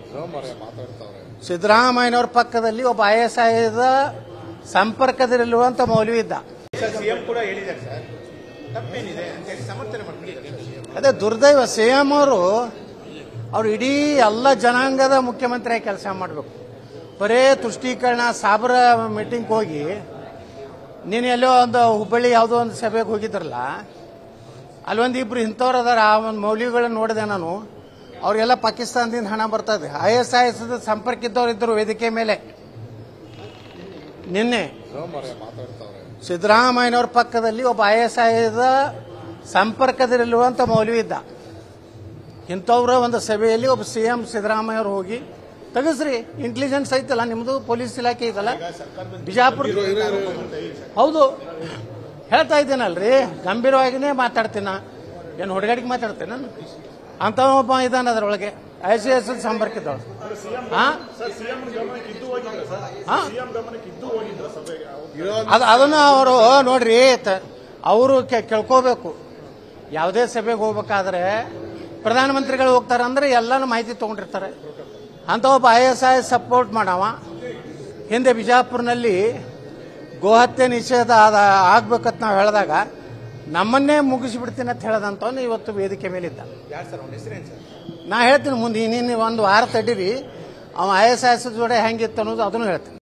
ಸಿದ್ದರಾಮಯ್ಯನವ್ರ ಪಕ್ಕದಲ್ಲಿ ಒಬ್ಬ ISIದ ಸಂಪರ್ಕದಲ್ಲಿರುವಂತ ಮೌಲ್ವಿ ಇದ್ದ. ಅದೇ ದುರ್ದೈವ. ಸಿಎಂ ಅವರು ಇಡೀ ಎಲ್ಲ ಜನಾಂಗದ ಮುಖ್ಯಮಂತ್ರಿಯಾಗಿ ಕೆಲಸ ಮಾಡಬೇಕು. ಬರೇ ತುಷ್ಟೀಕರಣ ಸಾಬರ ಮೀಟಿಂಗ್ ಹೋಗಿ ನೀನು ಎಲ್ಲೋ ಒಂದು ಹುಬ್ಬಳ್ಳಿ ಯಾವುದೋ ಒಂದು ಸಭೆಗೆ ಹೋಗಿದ್ರಲ್ಲ, ಅಲ್ಲೊಂದಿಬ್ರು ಇಂಥವ್ರು ಅದಾರ. ಆ ಒಂದು ಮೌಲ್ಯಗಳನ್ನ ನೋಡಿದೆ ನಾನು. ಅವ್ರಿಗೆಲ್ಲ ಪಾಕಿಸ್ತಾನದಿಂದ ಹಣ ಬರ್ತದೆ. ISIS ಸಂಪರ್ಕ ಇದ್ದವ್ರು ಇದ್ದರು ವೇದಿಕೆ ಮೇಲೆ. ನಿನ್ನೆ ಸಿದ್ದರಾಮಯ್ಯನವ್ರ ಪಕ್ಕದಲ್ಲಿ ಒಬ್ಬ ISIದ ಸಂಪರ್ಕದಲ್ಲಿರುವಂತ ಮೌಲ್ವಿ ಇದ್ದ. ಇಂಥವ್ರ ಒಂದು ಸಭೆಯಲ್ಲಿ ಒಬ್ಬ CM ಸಿದ್ದರಾಮಯ್ಯ ಅವರು ಹೋಗಿ ತೆಗಸ್ರಿ, ಇಂಟೆಲಿಜೆನ್ಸ್ ಐತಲ್ಲ ನಿಮ್ದು, ಪೊಲೀಸ್ ಇಲಾಖೆ ಐತಲ್ಲ ಬಿಜಾಪುರ. ಹೌದು, ಹೇಳ್ತಾ ಇದ್ದೀನಲ್ರಿ, ಗಂಭೀರವಾಗಿನೇ ಮಾತಾಡ್ತೀನ, ಏನು ಹುಡುಗಾಡಿಗೆ ಮಾತಾಡ್ತೇನೆ ನಾನು. ಅಂತ ಒಬ್ಬ ಇದ್ದಾನೆ ಅದರೊಳಗೆ ISIS ಸಂಪರ್ಕ ಇದ್ದವಳು. ಅದನ್ನ ಅವರು ನೋಡ್ರಿ, ಅವರು ಕೇಳ್ಕೋಬೇಕು. ಯಾವುದೇ ಸಭೆಗೆ ಹೋಗ್ಬೇಕಾದ್ರೆ ಪ್ರಧಾನಮಂತ್ರಿಗಳು ಹೋಗ್ತಾರಂದ್ರೆ ಎಲ್ಲಾನು ಮಾಹಿತಿ ತಗೊಂಡಿರ್ತಾರೆ. ಅಂತ ಒಬ್ಬ ISIS ಸಪೋರ್ಟ್ ಮಾಡವ ಹಿಂದೆ ಬಿಜಾಪುರ್ನಲ್ಲಿ ಗೋಹತ್ಯೆ ನಿಷೇಧ ಆಗ್ಬೇಕಂತ ನಾವು ಹೇಳಿದಾಗ ನಮ್ಮನ್ನೇ ಮುಗಿಸಿಬಿಡ್ತೀನಿ ಅಂತ ಹೇಳದಂತವನು ಇವತ್ತು ವೇದಿಕೆ ಮೇಲಿದ್ದ. ನಾ ಹೇಳ್ತೀನಿ ಮುಂದೆ ಇನ್ನೇನು ಒಂದು ವಾರ ತಡೀರಿ, ಅವ ISIS ಜೋಡೆ ಹೆಂಗಿತ್ತು ಅನ್ನೋದು ಅದನ್ನು ಹೇಳ್ತೀನಿ.